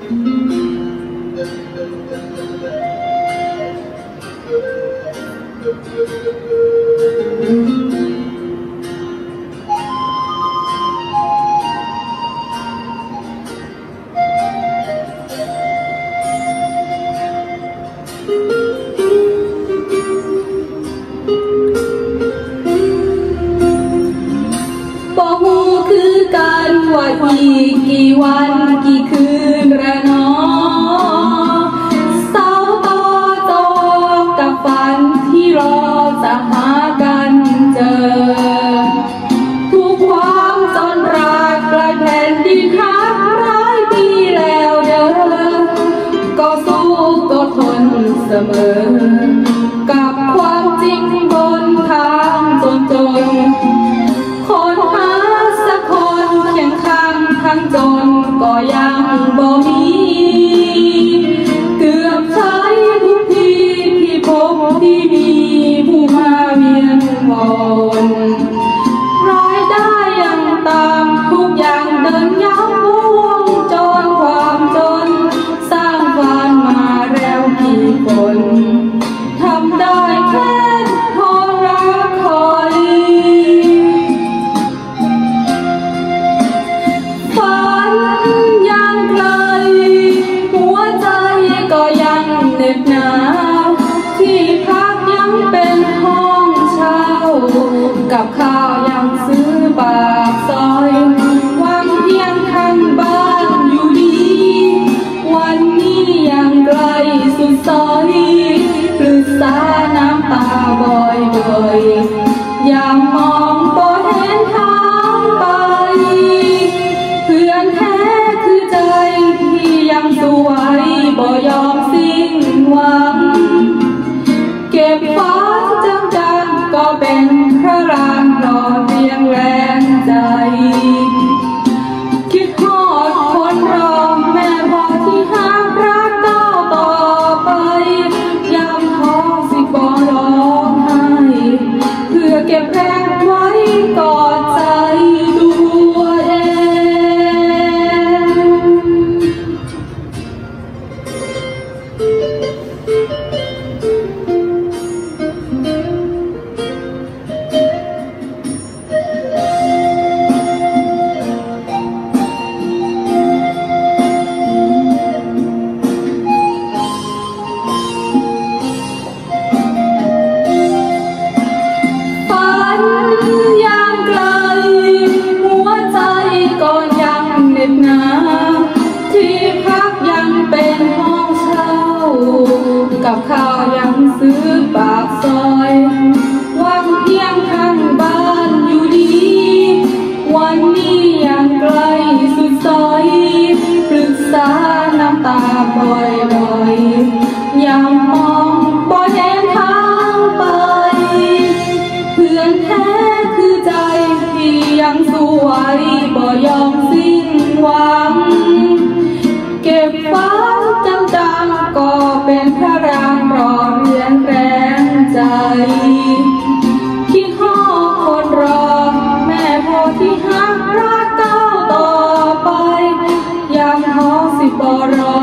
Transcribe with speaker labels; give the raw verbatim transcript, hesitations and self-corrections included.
Speaker 1: ว่าอีกกี่วันกี่คืนระนอเศร้าต่อจอกับฝันที่รอจะหากันเจอทุกความจนรักกลายแผ่นดินหักร้ายปีแล้วเด้อก็สู้ก็ทนเสมอกับความจริงบนทางจนจนคนหาสักคนเคียงข้างทั้งจนก็ยังบ่มีเกือบใช้ทุกทีที่พบที่มีผู้มาเวียนวนรายได้ยังตามทุกอย่างเดินย้ำวงจนความจนสร้างบ้านมาแล้วกี่คนทำได้แค่ทนรักคอยฝันยังไกลหัวใจก็ยังเหน็บหนาวที่พักยังเป็นห้องเช่ากับข้าวยังซื้อปากซอยวังเพียงข้างบ้านอยู่ดีวันนี้ยังไกลสุดซอยปรึกษาน้ำตาบ่อยๆอย่ามองบ่เห็นทางไปเพื่อนแท้คือใจที่ยังสวยบ่ยอมสิ้นหวังเก็บฟ้าจังๆก็เป็นพระรามหล่อเพียงแรงใจคิดทอดคนรอแม่พอที่หากรักก้าวต่อไปยามท้อสิบ่ร้องไห้เพื่อเก็บแรงไว้กอดใจตัวเองฝันยังไกลหัวใจก็ยังเหน็บหนาวที่พักยังเป็นห้องเช่ากับข้าวยังซื้อปากซอยวังเพียงข้างบ้านอยู่ดีวันนี้ยังไกลสุดซอยปรึกษาน้ำตาบ่อยๆอย่ามองบ่เห็นทางไปเพื่อนแท้คือใจที่ยังสวยบ่ยอมสิ้นหวังเก็บฟ้าจังๆก็เป็นพระรามรอเรียนแรงใจคิดฮอดคนรอแม่พอที่หักรักก้าวต่อไปยามท้อสิบ่รอ